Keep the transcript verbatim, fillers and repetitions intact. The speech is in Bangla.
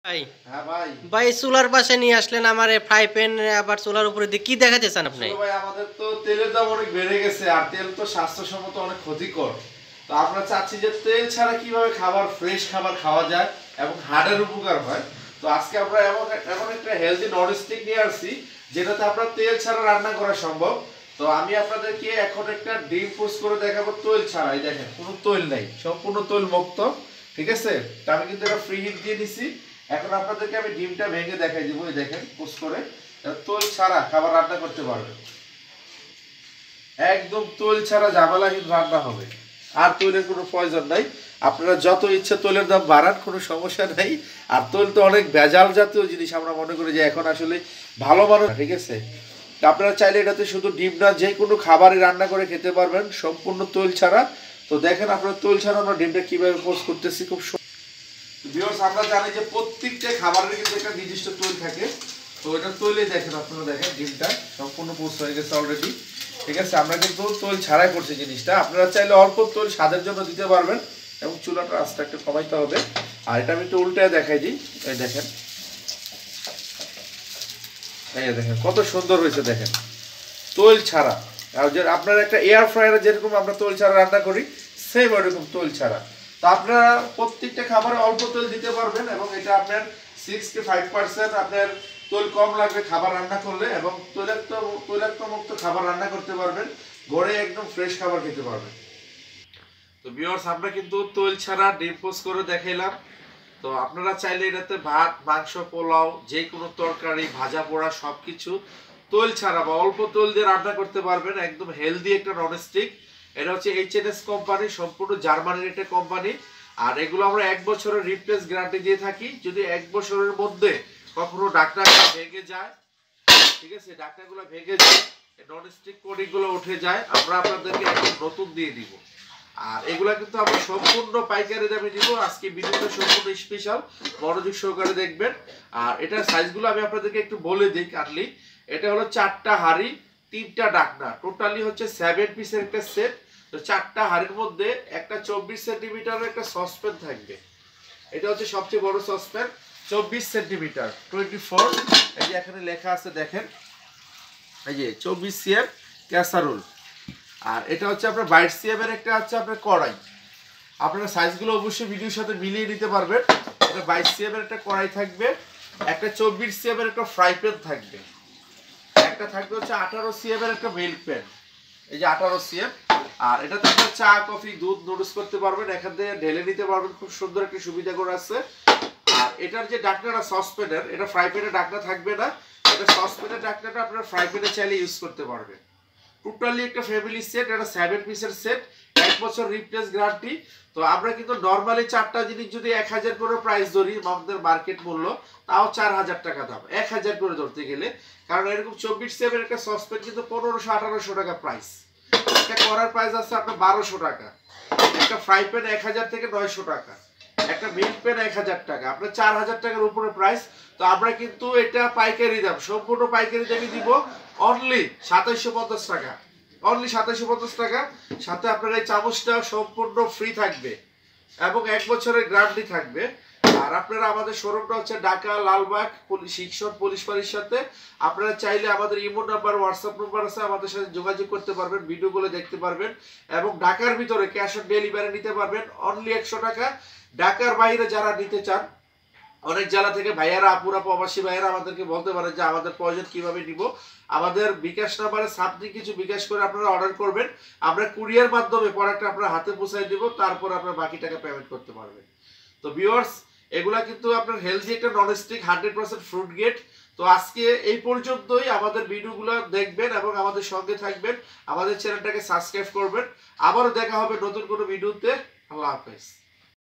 ভাই হ্যাঁ ভাই ভাই চুলার পাশে নিয়ে আসলেন আমার ফ্রাই প্যান আবার চুলার উপরে দিয়ে কি দেখাতে চান আপনি? ভাই আমাদের তো তেলের দাম অনেক বেড়ে গেছে আর তেল তো স্বাস্থ্যসম্মত অনেক ক্ষতিকর। তো আমরা চাচ্ছি যে তেল ছাড়া কিভাবে খাবার ফ্রেশ খাবার খাওয়া যায় এবং হার্টের উপকার হয়। তো আজকে আমরা এমন এমন একটা হেলদি ননস্টিক নিয়ে আসছি যেটাতে আমরা তেল ছাড়া রান্না করা সম্ভব। তো আমি আপনাদেরকে এখন একটা ডিম পোস্ট করে দেখাবো তেল ছাড়া। এই দেখেন কোনো তেল নাই, সম্পূর্ণ তেল মুক্ত। ঠিক আছে, তো আমি কিন্তু এটা ফ্রি হিট দিয়ে দিছি। এখন আপনাদেরকে আমি ডিমটা ভেঙে দেখাই দিব। এই দেখেন পোস্ট করে তেল ছাড়া খাবার রান্না করতে পারবেন, একদম তেল ছাড়া ঝামেলাহীন রান্না হবে, আর তেলের কোনো প্রয়োজন নাই। আপনারা যত ইচ্ছে তেলের দাম বাড়ান, কোনো সমস্যা নাই। আর তেল তো অনেক ভেজাল জাতীয় জিনিস, আমরা মনে করি যে এখন আসলে ভালো মানের। ঠিক আছে, আপনারা চাইলে এটাতে শুধু ডিম না যে কোনো খাবারই রান্না করে খেতে পারবেন সম্পূর্ণ তেল ছাড়া। তো দেখেন আপনারা তেল ছাড়া আমরা ডিমটা কিভাবে পোস্ট করতেছি। খুব ভিউয়ার্স, আমরা জানি যে প্রত্যেকটা খাবারের কিন্তু একটা নির্দিষ্ট তেল থাকে। তো এটা তেলে দেখেন, আপনারা দেখেন ডিমটা সম্পূর্ণ পোস্ট হয়ে গেছে অলরেডি। ঠিক আছে, আমরা কিন্তু তেল ছাড়াই করছি জিনিসটা। আপনারা চাইলে অল্প তেল স্বাদের জন্য দিতে পারবেন এবং চুলাটা আস্তে একটু কমাইতে হবে। আর এটা আমি একটু উল্টায় দেখাই দিই। এই দেখেন, এই দেখেন কত সুন্দর হয়েছে, দেখেন তেল ছাড়া। আর যে আপনার একটা এয়ার ফ্রায়ারে যেরকম আমরা তেল ছাড়া রান্না করি, সেম ওইরকম তেল ছাড়া। তো আপনারা প্রত্যেকটা খাবারে অল্প তেল দিতে পারবেন এবং এটা আপনার সিক্স থেকে ফাইভ পার্সেন্ট আপনার তেল কম লাগবে খাবার রান্না করলে, এবং তৈলাক্ত তৈলাক্ত মুক্ত খাবার রান্না করতে পারবেন, ঘরে একদম ফ্রেশ খাবার খেতে পারবেন। তো ভিউয়ার্স, আমরা কিন্তু তেল ছাড়া ডিম পোস্ট করে দেখাইলাম। তো আপনারা চাইলে এটাতে ভাত, মাংস, পোলাও, যে কোনো তরকারি, ভাজা পোড়া সবকিছু তেল ছাড়া বা অল্প তেল দিয়ে রান্না করতে পারবেন। একদম হেলদি একটা ননস্টিক। এটা হচ্ছে এইচ এন এস কোম্পানি, সম্পূর্ণ জার্মানির একটা কোম্পানি। আর এগুলো আমরা এক বছরের রিপ্লেস গ্যারান্টি দিয়ে থাকি। যদি এক বছরের মধ্যে কখনো ডাক্তারগুলো ভেঙে যায়, ঠিক আছে, ডাক্তারগুলো ভেঙে যায়, ননস্টিক কোটিংগুলো উঠে যায়, আমরা আপনাদেরকে একদম নতুন দিয়ে দিব। আর এগুলা কিন্তু আমরা সম্পূর্ণ পাইকারি দামে দিব। আজকে ভিডিওটা সম্পূর্ণ স্পেশাল, মনোযোগ সহকারে দেখবেন। আর এটার সাইজগুলো আমি আপনাদেরকে একটু বলে দিই কাটলি। এটা হলো চারটা হাঁড়ি, তিনটা ডাকনা, টোটালি হচ্ছে সেভেন পিসের একটা সেট। তো চারটা হাঁড়ির মধ্যে একটা চব্বিশ সেন্টিমিটারের একটা সসপ্যান থাকবে। এটা হচ্ছে সবচেয়ে বড় সসপ্যান, চব্বিশ সেন্টিমিটার, টোয়েন্টি ফোর। এই যে এখানে লেখা আছে দেখেন, এই যে চব্বিশ সিএম ক্যাসারোল। আর এটা হচ্ছে আপনার বাইশ সিএম এর একটা হচ্ছে আপনার কড়াই। আপনারা সাইজগুলো অবশ্যই ভিডিওর সাথে মিলিয়ে নিতে পারবেন। এটা বাইশ সিএম এর একটা কড়াই থাকবে, একটা চব্বিশ সিএম এর একটা ফ্রাই প্যান থাকবে, একটা থাকবে হচ্ছে আঠারো সিএম এর একটা মিল্ক প্যান। এই যে আঠারো সিএম। আর এটাতে আপনার চা, কফি, দুধ নুডলস করতে পারবেন, এখান থেকে ঢেলে নিতে পারবেন। খুব সুন্দর একটা সুবিধা করে আছে। আর এটার যে ডাকনাটা সসপ্যানের, এটা ফ্রাই প্যানের ডাকনা থাকবে না। এটা সসপ্যানের ডাকনাটা আপনারা ফ্রাই প্যানে চাইলে ইউজ করতে পারবেন। টোটালি একটা ফ্যামিলি সেট, এটা সেভেন পিসের সেট, এক বছর রিপ্লেস গ্যারান্টি। তো আমরা কিন্তু নর্মালি চারটা জিনিস যদি এক হাজার করে প্রাইস ধরি, আমাদের মার্কেট মূল্য তাও চার হাজার টাকা দাম, এক হাজার করে ধরতে গেলে। কারণ এরকম চব্বিশ সেভেন একটা সসপ্যান কিন্তু পনেরোশো আঠারোশো টাকা প্রাইস। একটা করার প্রাইস আছে আপনার বারোশো টাকা, একটা ফ্রাই প্যান এক হাজার থেকে নয়শো টাকা, একটা মিল্ক প্যান এক হাজার টাকা, আপনার চার হাজার টাকার উপরে প্রাইস। তো আমরা কিন্তু এটা পাইকারি দাম, সম্পূর্ণ পাইকারি দামে দিব অনলি সাতাইশশো পঞ্চাশ টাকা, অনলি সাতাইশশো পঞ্চাশ টাকা। সাথে আপনার এই চামচটা সম্পূর্ণ ফ্রি থাকবে এবং এক বছরের গ্যারান্টি থাকবে। আর আপনারা আমাদের শোরুমটা হচ্ছে ঢাকা লালবাগ শিক্ষক পুলিশ ফাঁড়ির সাথে। আপনারা চাইলে আমাদের ইমো নাম্বার, হোয়াটসঅ্যাপ নাম্বার আছে, আমাদের সাথে যোগাযোগ করতে পারবেন, ভিডিওগুলো দেখতে পারবেন এবং ঢাকার ভিতরে ক্যাশ অন ডেলিভারি নিতে পারবেন অনলি একশো টাকা। ঢাকার বাইরে যারা নিতে চান, অনেক জেলা থেকে ভাইয়ারা, আপুরা, প্রবাসী ভাইয়ারা আমাদেরকে বলতে পারেন যে আমাদের প্রয়োজন কিভাবে নিব। আমাদের বিকাশ নাম্বারে সামথিং কিছু বিকাশ করে আপনারা অর্ডার করবেন, আমরা কুরিয়ার মাধ্যমে প্রোডাক্টটা আপনার হাতে পৌঁছায় দিব, তারপর আপনার বাকি টাকা পেমেন্ট করতে পারবেন। তো ভিউয়ার্স, এগুলা কিন্তু আপনার হেলদি একটা ননস্টিক হান্ড্রেড পার্সেন্ট ফ্রুট গেট। তো আজকে এই পর্যন্তই। আমাদের ভিডিওগুলো দেখবেন এবং আমাদের সঙ্গে থাকবেন, আমাদের চ্যানেলটাকে সাবস্ক্রাইব করবেন। আবারও দেখা হবে নতুন কোনো ভিডিওতে। আল্লাহ হাফেজ।